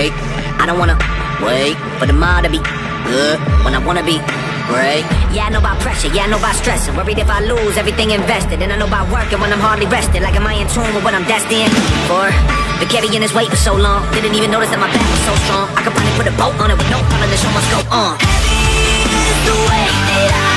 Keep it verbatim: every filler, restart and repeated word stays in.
great. I don't wanna wait for the mind to be good when I wanna be great. Yeah, I know about pressure, yeah, I know about stressing. Worried if I lose everything invested. And I know about working when I'm hardly rested. Like, am I in tune with what I'm destined for? Been carrying this weight for so long, didn't even notice that my back was so strong. I could probably put a boat on it with no problem, the show must go on. Heavy is the weight that I